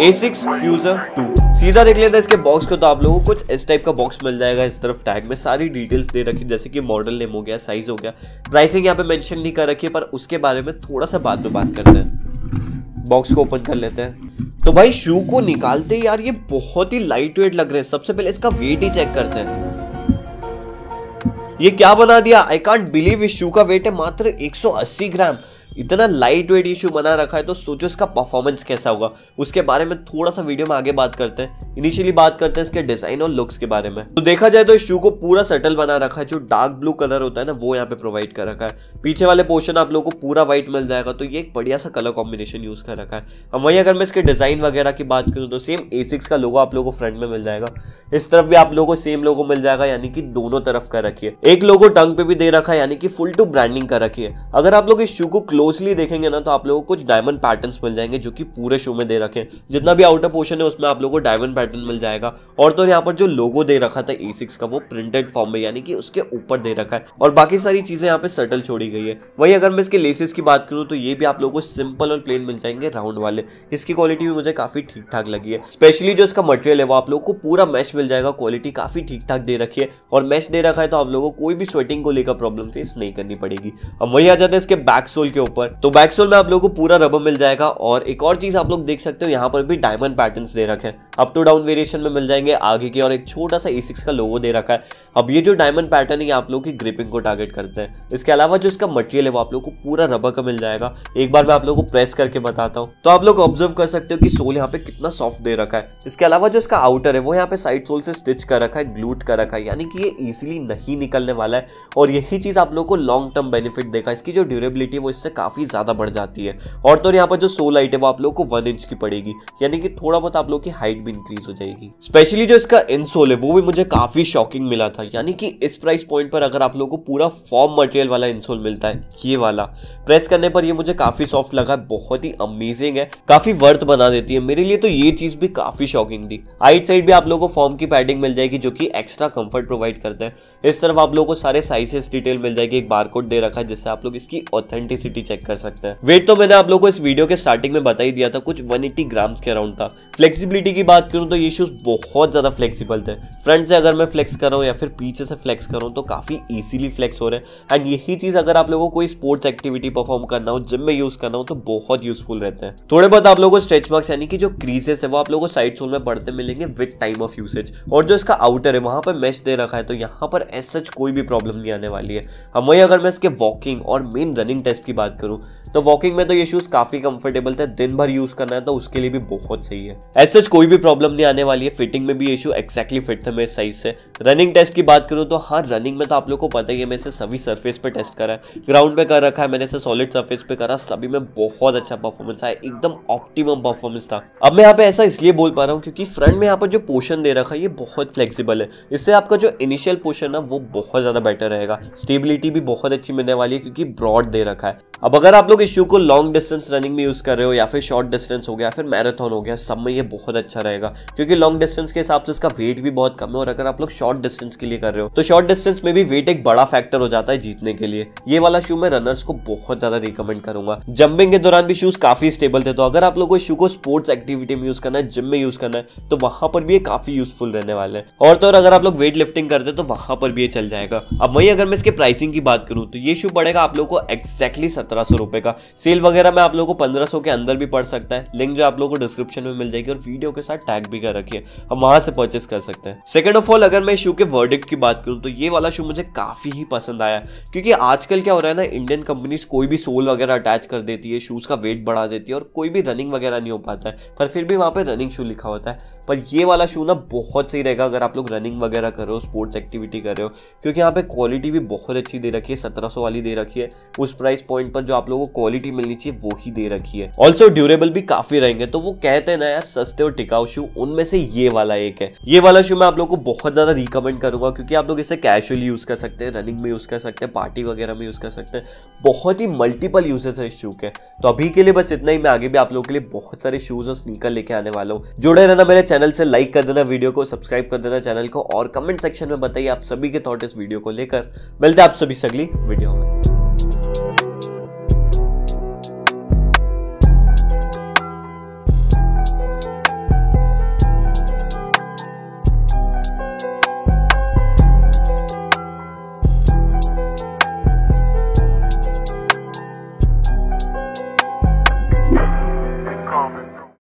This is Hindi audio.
Asics Fuser 2। सीधा देख लेते हैं इसके बॉक्स को, तो आप लोगों को कुछ इस टाइप का बॉक्स मिल जाएगा। इस तरफ टैग में सारी डिटेल्स दे रखी, जैसे कि मॉडल नेम हो गया, साइज हो गया, प्राइसिंग यहाँ पे मेंशन नहीं कर रखी है, पर उसके बारे में थोड़ा सा बाद में बात करते हैं। बॉक्स को ओपन कर लेते हैं। तो भाई शू को निकालते ही यार ये बहुत ही लाइट वेट लग रहे हैं। सबसे पहले इसका वेट ही चेक करते हैं। ये क्या बना दिया, आई कांट बिलीव। इस शू का वेट है मात्र 180 ग्राम। इतना लाइट वेट इशू बना रखा है, तो सोचो इसका परफॉर्मेंस कैसा होगा। उसके बारे में थोड़ा सा वीडियो में आगे बात करते हैं। इनिशियली बात करते हैं इसके डिजाइन और लुक्स के बारे में। तो देखा जाए तो इस शू को पूरा सटल बना रखा है। जो डार्क ब्लू कलर होता है ना, वो यहाँ पे प्रोवाइड कर रखा है। पीछे वाले पोर्शन आप लोगों को पूरा व्हाइट मिल जाएगा, तो ये एक बढ़िया सा कलर कॉम्बिनेशन यूज कर रखा है। अब वहीं अगर मैं इसके डिजाइन वगैरह की बात करूँ तो सेम एसिक्स का लोगो आप लोगों को फ्रंट में मिल जाएगा। इस तरफ भी आप लोगों को सेम लोगो मिल जाएगा, यानी कि दोनों तरफ कर रखी है। एक लोगो टंग पे भी दे रखा है, यानी कि फुल टू ब्रांडिंग कर रखी है। अगर आप लोग इस शू को क्लोजली देखेंगे ना, तो आप लोगों को कुछ डायमंड पैटर्न्स मिल जाएंगे, जो कि पूरे शू में दे रखे हैं। जितना भी आउटर पोर्शन है उसमें आप लोगों को डायमंड पैटर्न मिल जाएगा। और तो यहाँ पर जो लोगो दे रखा था एसिक्स का, वो प्रिंटेड फॉर्म में, यानी कि उसके ऊपर दे रखा है। और बाकी सारी चीजें यहाँ पे सटल छोड़ी गई है। वहीं अगर मैं इसके लेसेस की बात करूँ तो ये भी आप लोगों को सिंपल और प्लेन मिल जाएंगे, राउंड वाले। इसकी क्वालिटी भी मुझे काफी ठीक ठाक लगी है। स्पेशली जो इसका मटेरियल है वो आप लोगों को पूरा मैश मिल जाएगा। क्वालिटी काफी ठीक ठाक दे रखी है, और मैश दे रखा है, तो आप लोगों को कोई भी स्वेटिंग को लेकर प्रॉब्लम फेस नहीं करनी पड़ेगी। अब वहीं आ जाते हैं इसके बैक सोल के ऊपर। तो बैक सोल में आप लोगों को पूरा रबर मिल जाएगा। और एक और चीज आप लोग देख सकते हो, यहाँ पर भी डायमंड पैटर्न्स दे रखे हैं। अप टू डाउन वेरिएशन में मिल जाएंगे आगे की, और एक छोटा सा एसिक्स का लोगो दे रखा है। अब ये जो डायमंड पैटर्न है, आप लोगों की ग्रिपिंग को टारगेट करते हैं। इसके अलावा जो इसका मटेरियल है वो आप लोगों को पूरा रबर का मिल जाएगा। एक बार मैं आप लोगों को प्रेस करके बताता हूँ, तो आप लोग ऑब्जर्व कर सकते हो कि सोल यहाँ पे कितना सॉफ्ट दे रखा है। इसके अलावा जो इसका आउटर है वो यहाँ पे साइड सोल से स्टिच कर रखा है, ग्लूट कर रखा है, यानी कि ये इजीली नहीं निकलने वाला है। और यही चीज आप लोगों को लॉन्ग टर्म बेनिफिट देगा। इसकी जो ड्यूरेबिलिटी है वो इससे काफी ज्यादा बढ़ जाती है। और तो यहाँ पर जो सोल हाइट है वो आप लोगों को 1 इंच की पड़ेगी, यानी कि थोड़ा बहुत आप लोगों की हाइट भी इंक्रीज हो जाएगी। स्पेशली जो इसका इनसोल है वो भी मुझे काफी शॉकिंग मिला था, यानी कि इस प्राइस पॉइंट पर अगर आप लोगों को पूरा फॉर्म मटेरियल वाला इनसोल मिलता है, ये वाला प्रेस करने पर ये मुझे काफी सॉफ्ट लगा। बहुत ही अमेजिंग है, काफी वर्थ बना देती है मेरे लिए। तो ये चीज भी काफी शॉकिंग थी। आइट साइड भी आप लोगों को फॉर्म की पैडिंग मिल जाएगी, जो कि एक्स्ट्रा कंफर्ट प्रोवाइड करते हैं। इस तरफ आप लोगों को सारे साइजेस डिटेल मिल जाएगी। एक बारकोड दे रखा है, जिससे आप लोग इसकी ऑथेंटिसिटी चेक कर सकते हैं। वेट तो मैंने आप लोगों को इस वीडियो के स्टार्टिंग में बता ही दिया था, कुछ 180 ग्राम्स के अराउंड था। फ्लेक्सिबिलिटी की बात करूं तो ये शूज बहुत ज्यादा फ्लेक्सिबल थे। फ्रंट से अगर मैं फ्लेक्स कर रहा हूं या फिर पीछे से फ्लेक्स कर रहा हूं तो काफी इजीली फ्लेक्स हो रहे हैं। एंड यही चीज अगर आप लोगों को कोई स्पोर्ट्स एक्टिविटी परफॉर्म करना हो, जिम में यूज करना हो, तो बहुत यूजफुल रहते हैं। थोड़े बहुत आप लोगों को स्ट्रेच मार्क्स, यानी कि जो क्रीजेस है वो आप लोगों को साइड सोल में पड़ते मिलेंगे विद टाइम ऑफ यूसेज। और जो इसका आउटर है वहां पर मैश दे रखा है, तो यहाँ पर एज सच कोई भी प्रॉब्लम नहीं आने वाली है। अब वही अगर मैं इसके वॉकिंग और मेन रनिंग टेस्ट की बात करूं तो वॉकिंग में तो ये शूज काफी कंफर्टेबल थे। दिन भर यूज करना है तो उसके लिए भी बहुत सही है। एज सच कोई भी प्रॉब्लम नहीं आने वाली है। फिटिंग में भी ये शू एक्जैक्टली फिट थे मेरे साइज से। रनिंग टेस्ट की बात करूं तो हाँ, रनिंग में तो आप लोग को पता ही है, मैं इसे सभी सरफेस पे टेस्ट करा है। ग्राउंड पे कर रखा है मैंने इसे, सॉलिड सरफेस पे करा, सभी में बहुत अच्छा परफॉर्मेंस आया। एकदम ऑप्टिमम परफॉर्मेंस था। अब मैं यहाँ पे ऐसा इसलिए बोल पा रहा हूँ क्योंकि फ्रंट में यहाँ पर जो पोर्शन दे रखा है ये बहुत फ्लेक्सिबल है। इससे आपका जो इनिशियल पोर्शन है वो बहुत ज्यादा बेटर रहेगा। स्टेबिलिटी भी बहुत अच्छी मिलने वाली है क्योंकि ब्रॉड दे रखा है। अब अगर आप लोग इस शू को लॉन्ग डिस्टेंस रनिंग में यूज कर रहे हो, या फिर शॉर्ट डिस्टेंस हो गया, फिर मैराथन हो गया, सब में ये बहुत अच्छा रहेगा। क्योंकि लॉन्ग डिस्टेंस के हिसाब से इसका वेट भी बहुत कम है। और अगर आप लोग शॉर्ट डिस्टेंस के लिए कर रहे हो तो शॉर्ट डिस्टेंस में भी वेट एक बड़ा फैक्टर हो जाता है जीतने के लिए। ये वाला शू मैं रनर्स को बहुत ज्यादा रिकमेंड करूंगा। जंपिंग के दौरान भी शूज काफी स्टेबल थे। तो अगर आप लोग को इस शू को स्पोर्ट्स एक्टिविटी में यूज करना है, जिम में यूज करना है, तो वहां पर भी ये काफी यूजफुल रहने वाले हैं। और तो और अगर आप लोग वेट लिफ्टिंग करते हैं तो वहां पर भी ये चल जाएगा। अब वही अगर मैं इसके प्राइसिंग की बात करूं तो ये शू पड़ेगा आप लोग को एक्जैक्टली 1700 रुपए का। सेल वगैरह में आप लोगों को 1500 के अंदर भी पड़ सकता है। लिंक जो आप लोगों को डिस्क्रिप्शन में मिल जाएगी, और वीडियो के साथ टैग भी कर रखिए, हम वहां से परचेस कर सकते हैं। सेकंड ऑफ ऑल अगर मैं शू के वर्डिक्ट की बात करूं तो ये वाला शू मुझे काफी ही पसंद आया। क्योंकि आजकल क्या हो रहा है ना, इंडियन कंपनीज कोई भी सोल वगैरह अटैच कर देती है, शूज का वेट बढ़ा देती है, और कोई भी रनिंग वगैरह नहीं हो पाता है, पर फिर भी वहां पे रनिंग शू लिखा होता है। पर ये वाला शू ना बहुत सही रहेगा अगर आप लोग रनिंग वगैरह कर रहे हो, स्पोर्ट्स एक्टिविटी कर रहे हो। क्योंकि यहाँ पे क्वालिटी भी बहुत अच्छी दे रखी है, 1700 वाली दे रखी है। उस प्राइस पॉइंट पर जो आप लोगों को क्वालिटी मिलनी चाहिए वो ही दे रखी है। ऑल्सो ड्यूरेबल भी काफी रहेंगे। तो वो कहते हैं ना यार, सस्ते और टिकाऊ शू, उनमें से ये वाला एक है। ये वाला शू मैं आप लोगों को बहुत ज्यादा रिकमेंड करूंगा, क्योंकि आप लोग इसे कैजुअली यूज कर सकते हैं, रनिंग में यूज कर सकते हैं, पार्टी वगैरह में यूज कर सकते हैं। बहुत ही मल्टीपल यूजेस है इस शू के। तो अभी के लिए बस इतना ही। मैं आगे भी आप लोगों के लिए बहुत सारे शूज और स्नीकर लेके आने वाला हूँ। जुड़े रहना मेरे चैनल से, लाइक कर देना वीडियो को, सब्सक्राइब कर देना चैनल को, और कमेंट सेक्शन में बताइए आप सभी के थॉट इस वीडियो को लेकर। मिलते हैं आप सभी से अगली वीडियो में।